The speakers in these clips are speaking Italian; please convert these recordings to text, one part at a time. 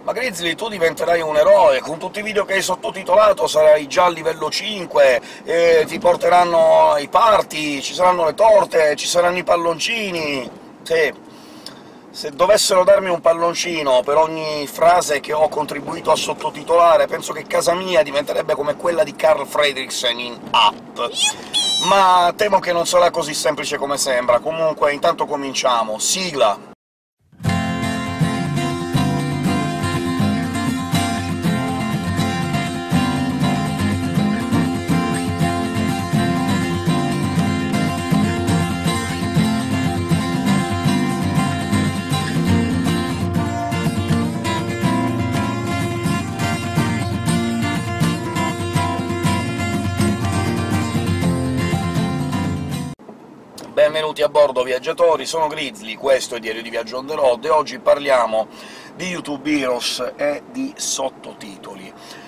Ma Grizzly, tu diventerai un eroe, con tutti i video che hai sottotitolato sarai già a livello 5, ti porteranno ai party, ci saranno le torte, ci saranno i palloncini... Sì, se dovessero darmi un palloncino per ogni frase che ho contribuito a sottotitolare, penso che casa mia diventerebbe come quella di Carl Fredricksen in Up. Ma temo che non sarà così semplice come sembra. Comunque, intanto cominciamo. Sigla! Benvenuti a bordo, viaggiatori, sono Grizzly, questo è Diario di Viaggio on the road, e oggi parliamo di YouTube Heroes e di sottotitoli.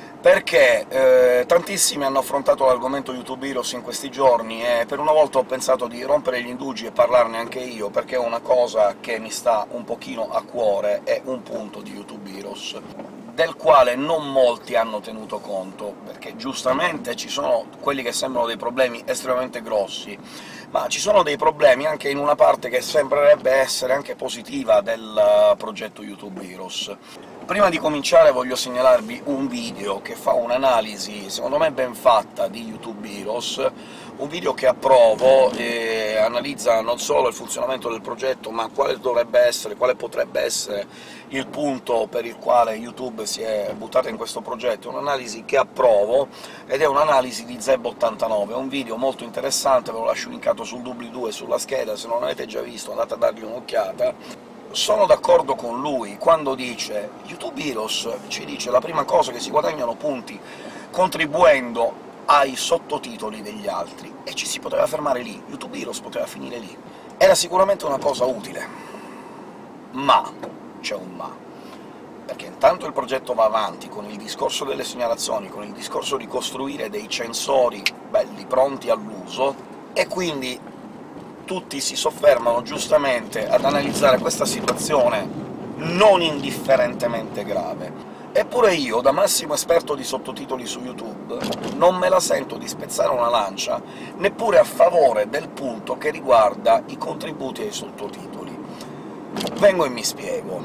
Perché tantissimi hanno affrontato l'argomento YouTube Heroes in questi giorni, e per una volta ho pensato di rompere gli indugi e parlarne anche io, perché è una cosa che mi sta un pochino a cuore, è un punto di YouTube Heroes del quale non molti hanno tenuto conto, perché giustamente ci sono quelli che sembrano dei problemi estremamente grossi, ma ci sono dei problemi anche in una parte che sembrerebbe essere anche positiva del progetto YouTube Heroes. Prima di cominciare voglio segnalarvi un video che fa un'analisi, secondo me ben fatta, di YouTube Heroes, un video che approvo e analizza non solo il funzionamento del progetto, ma quale dovrebbe essere, quale potrebbe essere il punto per il quale YouTube si è buttata in questo progetto. È un'analisi che approvo, ed è un'analisi di Zeb89, è un video molto interessante, ve lo lascio linkato sul doobly-doo e sulla scheda, se non l'avete già visto andate a dargli un'occhiata. Sono d'accordo con lui quando dice YouTube Heroes ci dice la prima cosa che si guadagnano punti contribuendo ai sottotitoli degli altri, e ci si poteva fermare lì, YouTube Heroes poteva finire lì. Era sicuramente una cosa utile, ma c'è un ma, perché intanto il progetto va avanti con il discorso delle segnalazioni, con il discorso di costruire dei censori belli pronti all'uso, e quindi tutti si soffermano giustamente ad analizzare questa situazione non indifferentemente grave. Eppure io, da massimo esperto di sottotitoli su YouTube, non me la sento di spezzare una lancia neppure a favore del punto che riguarda i contributi ai sottotitoli. Vengo e mi spiego.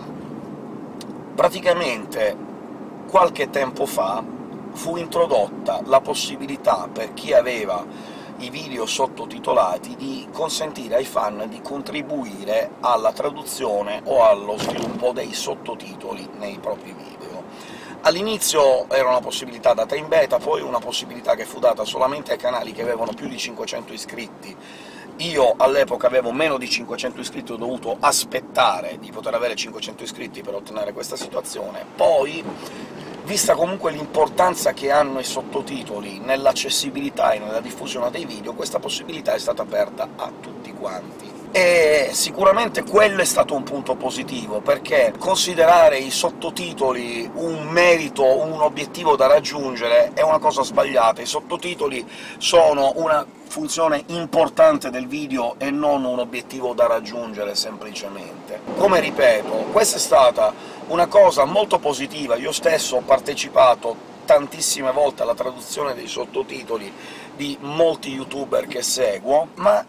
Praticamente, qualche tempo fa, fu introdotta la possibilità per chi aveva i video sottotitolati di consentire ai fan di contribuire alla traduzione o allo sviluppo dei sottotitoli nei propri video. All'inizio era una possibilità data in beta, poi una possibilità che fu data solamente ai canali che avevano più di 500 iscritti. Io all'epoca avevo meno di 500 iscritti, ho dovuto aspettare di poter avere 500 iscritti per ottenere questa situazione. Poi, vista comunque l'importanza che hanno i sottotitoli nell'accessibilità e nella diffusione dei video, questa possibilità è stata aperta a tutti quanti. E sicuramente quello è stato un punto positivo, perché considerare i sottotitoli un merito, un obiettivo da raggiungere, è una cosa sbagliata. I sottotitoli sono una funzione importante del video e non un obiettivo da raggiungere semplicemente. Come ripeto, questa è stata una cosa molto positiva, io stesso ho partecipato tantissime volte alla traduzione dei sottotitoli di molti youtuber che seguo, ma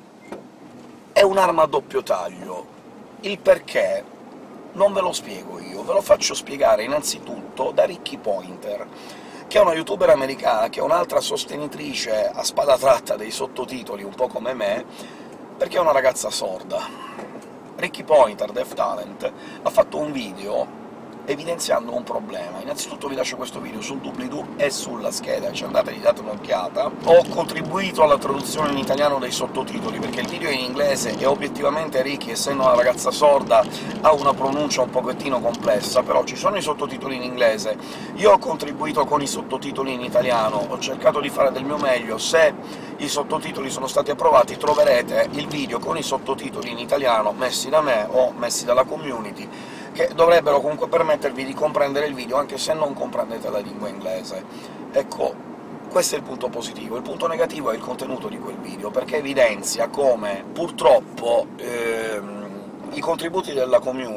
è un'arma a doppio taglio. Il perché non ve lo spiego io, ve lo faccio spiegare innanzitutto da Ricky Pointer, che è una youtuber americana, che è un'altra sostenitrice a spada tratta dei sottotitoli, un po' come me, perché è una ragazza sorda. Ricky Pointer, Deaf Talent, ha fatto un video evidenziando un problema. Innanzitutto vi lascio questo video sul doobly-doo e sulla scheda, ci andate e gli date un'occhiata. Ho contribuito alla traduzione in italiano dei sottotitoli, perché il video è in inglese e obiettivamente Ricky, essendo una ragazza sorda, ha una pronuncia un pochettino complessa, però ci sono i sottotitoli in inglese. Io ho contribuito con i sottotitoli in italiano, ho cercato di fare del mio meglio. Se i sottotitoli sono stati approvati troverete il video con i sottotitoli in italiano messi da me o messi dalla community, che dovrebbero comunque permettervi di comprendere il video, anche se non comprendete la lingua inglese. Ecco, questo è il punto positivo. Il punto negativo è il contenuto di quel video, perché evidenzia come, purtroppo, i contributi della community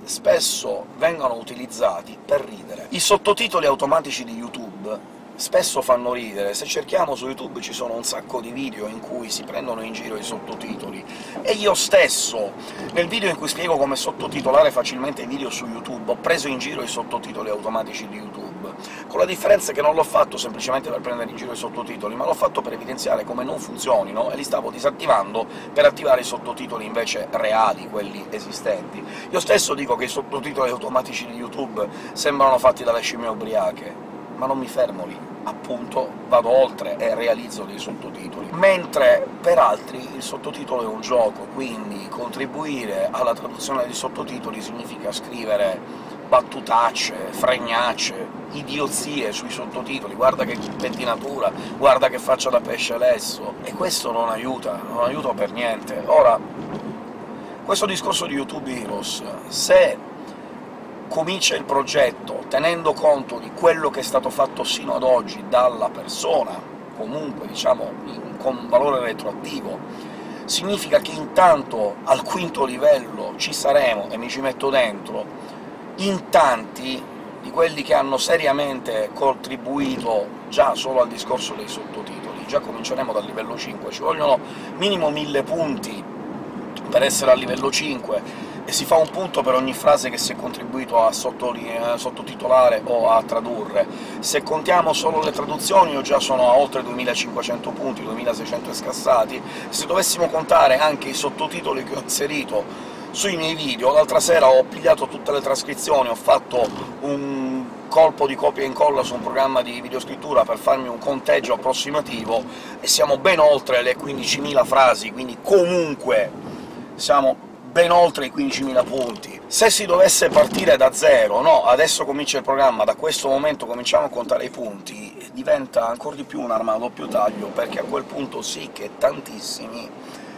spesso vengono utilizzati per ridere. I sottotitoli automatici di YouTube spesso fanno ridere. Se cerchiamo su YouTube ci sono un sacco di video in cui si prendono in giro i sottotitoli, e io stesso, nel video in cui spiego come sottotitolare facilmente i video su YouTube, ho preso in giro i sottotitoli automatici di YouTube, con la differenza che non l'ho fatto semplicemente per prendere in giro i sottotitoli, ma l'ho fatto per evidenziare come non funzionino, e li stavo disattivando per attivare i sottotitoli invece reali, quelli esistenti. Io stesso dico che i sottotitoli automatici di YouTube sembrano fatti dalle scimmie ubriache, ma non mi fermo lì, appunto vado oltre e realizzo dei sottotitoli. Mentre per altri il sottotitolo è un gioco, quindi contribuire alla traduzione dei sottotitoli significa scrivere battutacce, fregnacce, idiozie sui sottotitoli, guarda che pettinatura, guarda che faccia da pesce lesso, e questo non aiuta per niente. Ora, questo discorso di YouTube Heroes, se comincia il progetto tenendo conto di quello che è stato fatto sino ad oggi dalla persona, comunque, diciamo, con valore retroattivo, significa che intanto al quinto livello ci saremo, e mi ci metto dentro, in tanti di quelli che hanno seriamente contribuito già solo al discorso dei sottotitoli. Già cominceremo dal livello 5, ci vogliono minimo 1000 punti per essere al livello 5, e si fa un punto per ogni frase che si è contribuito a sottotitolare o a tradurre. Se contiamo solo le traduzioni io già sono a oltre 2500 punti, 2600 scassati. Se dovessimo contare anche i sottotitoli che ho inserito sui miei video, l'altra sera ho pigliato tutte le trascrizioni, ho fatto un colpo di copia e incolla su un programma di videoscrittura per farmi un conteggio approssimativo, e siamo ben oltre le 15.000 frasi, quindi comunque siamo ben oltre i 15.000 punti. Se si dovesse partire da zero, no, adesso comincia il programma, da questo momento cominciamo a contare i punti, diventa ancora di più un'arma a doppio taglio, perché a quel punto sì che tantissimi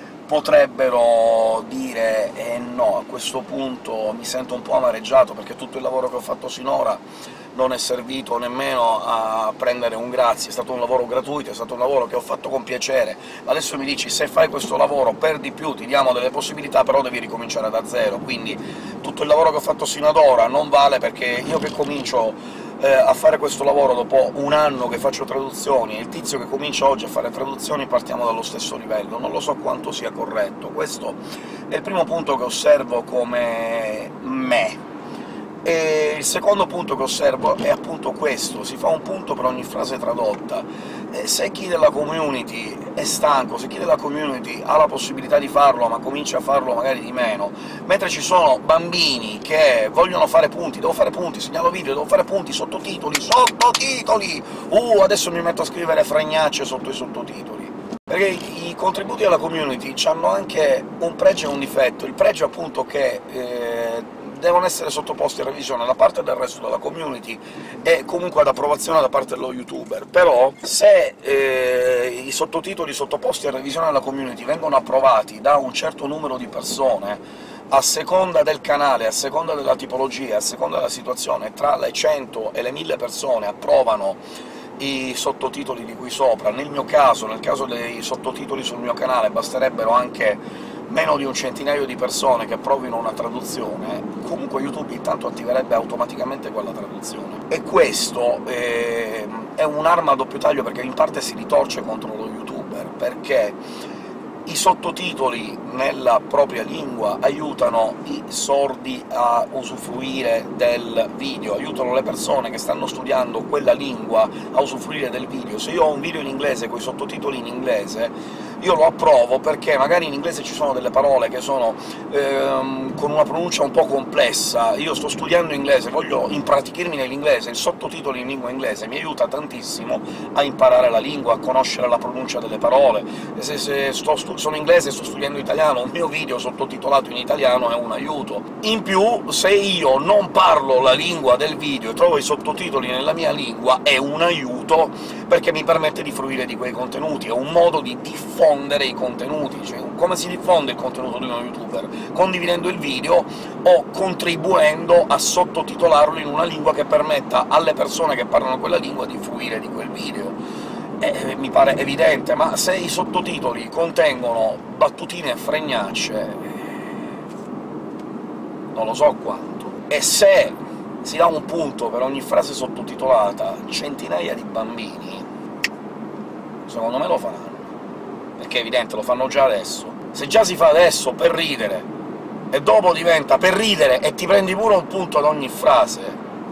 potrebbero dire no, a questo punto mi sento un po' amareggiato, perché tutto il lavoro che ho fatto sinora non è servito nemmeno a prendere un grazie, è stato un lavoro gratuito, è stato un lavoro che ho fatto con piacere. Adesso mi dici se fai questo lavoro perdi più, ti diamo delle possibilità, però devi ricominciare da zero, quindi tutto il lavoro che ho fatto sino ad ora non vale, perché io che comincio a fare questo lavoro dopo un anno che faccio traduzioni, e il tizio che comincia oggi a fare traduzioni, partiamo dallo stesso livello. Non lo so quanto sia corretto. Questo è il primo punto che osservo come me. E il secondo punto che osservo è appunto questo: si fa un punto per ogni frase tradotta. Se chi della community è stanco, se chi della community ha la possibilità di farlo, ma comincia a farlo magari di meno, mentre ci sono bambini che vogliono fare punti, devo fare punti, segnalo video, devo fare punti, sottotitoli, sottotitoli! Adesso mi metto a scrivere fregnacce sotto i sottotitoli. Perché i contributi alla community hanno anche un pregio e un difetto. Il pregio è appunto che devono essere sottoposti a revisione da parte del resto della community e comunque ad approvazione da parte dello youtuber. Però se i sottotitoli sottoposti a revisione dalla community vengono approvati da un certo numero di persone, a seconda del canale, a seconda della tipologia, a seconda della situazione, tra le 100 e le 1000 persone approvano i sottotitoli di qui sopra. Nel mio caso, nel caso dei sottotitoli sul mio canale, basterebbero anche meno di un centinaio di persone che approvino una traduzione, comunque YouTube intanto attiverebbe automaticamente quella traduzione. E questo è un'arma a doppio taglio, perché in parte si ritorce contro lo youtuber, perché i sottotitoli nella propria lingua aiutano i sordi a usufruire del video, aiutano le persone che stanno studiando quella lingua a usufruire del video. Se io ho un video in inglese con i sottotitoli in inglese, io lo approvo, perché magari in inglese ci sono delle parole che sono con una pronuncia un po' complessa, io sto studiando inglese, voglio impratichirmi nell'inglese, il sottotitolo in lingua inglese mi aiuta tantissimo a imparare la lingua, a conoscere la pronuncia delle parole. Se sono inglese e sto studiando italiano, un mio video sottotitolato in italiano è un aiuto. In più, se io non parlo la lingua del video e trovo i sottotitoli nella mia lingua, è un aiuto, perché mi permette di fruire di quei contenuti, è un modo di diffondere i contenuti. Cioè, come si diffonde il contenuto di uno youtuber? Condividendo il video o contribuendo a sottotitolarlo in una lingua che permetta alle persone che parlano quella lingua di fruire di quel video. Mi pare evidente, ma se i sottotitoli contengono battutine e fregnacce, non lo so quanto. E se si dà un punto per ogni frase sottotitolata, centinaia di bambini, secondo me lo faranno, perché è evidente, lo fanno già adesso. Se già si fa adesso per ridere, e dopo diventa per ridere e ti prendi pure un punto ad ogni frase,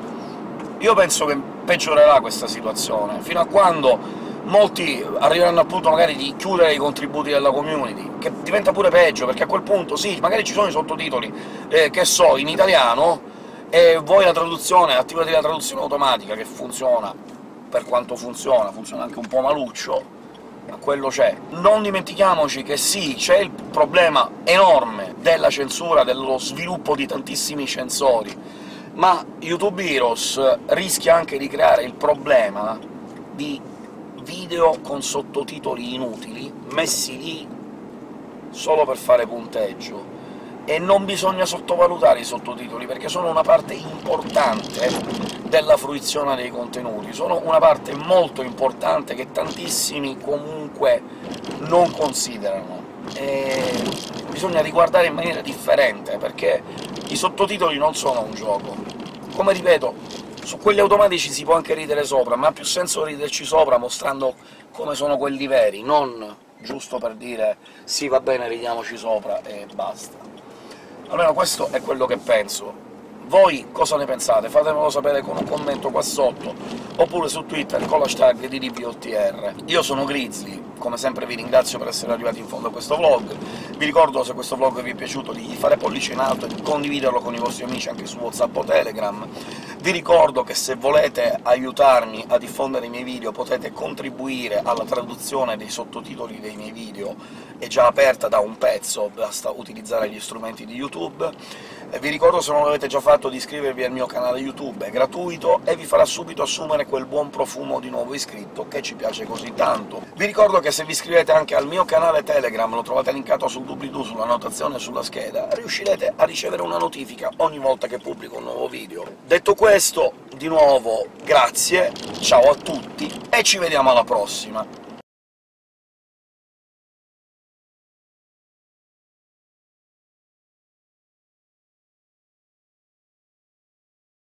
io penso che peggiorerà questa situazione, fino a quando molti arriveranno al punto magari di chiudere i contributi della community, che diventa pure peggio, perché a quel punto sì, magari ci sono i sottotitoli, che so, in italiano, e voi la traduzione, attivate la traduzione automatica, che funziona per quanto funziona anche un po' maluccio, ma quello c'è. Non dimentichiamoci che sì, c'è il problema enorme della censura, dello sviluppo di tantissimi censori, ma YouTube Heroes rischia anche di creare il problema di video con sottotitoli inutili, messi lì solo per fare punteggio. E non bisogna sottovalutare i sottotitoli, perché sono una parte importante della fruizione dei contenuti, sono una parte molto importante che tantissimi comunque non considerano, e bisogna riguardare in maniera differente, perché i sottotitoli non sono un gioco. Come ripeto, su quelli automatici si può anche ridere sopra, ma ha più senso riderci sopra mostrando come sono quelli veri, non giusto per dire «sì, va bene, ridiamoci sopra» e basta. Almeno questo è quello che penso. Voi cosa ne pensate? Fatemelo sapere con un commento qua sotto, oppure su Twitter con l'hashtag DDPOTR. Io sono Grizzly, come sempre vi ringrazio per essere arrivati in fondo a questo vlog. Vi ricordo, se questo vlog vi è piaciuto, di fare pollice in alto e di condividerlo con i vostri amici anche su WhatsApp o Telegram. Vi ricordo che se volete aiutarmi a diffondere i miei video potete contribuire alla traduzione dei sottotitoli dei miei video, è già aperta da un pezzo, basta utilizzare gli strumenti di YouTube. E vi ricordo, se non l'avete già fatto, di iscrivervi al mio canale YouTube, è gratuito e vi farà subito assumere quel buon profumo di nuovo iscritto che ci piace così tanto. Vi ricordo che se vi iscrivete anche al mio canale Telegram, lo trovate linkato sul doobly-doo, sulla notazione e sulla scheda, riuscirete a ricevere una notifica ogni volta che pubblico un nuovo video. Detto questo, di nuovo grazie, ciao a tutti, e ci vediamo alla prossima!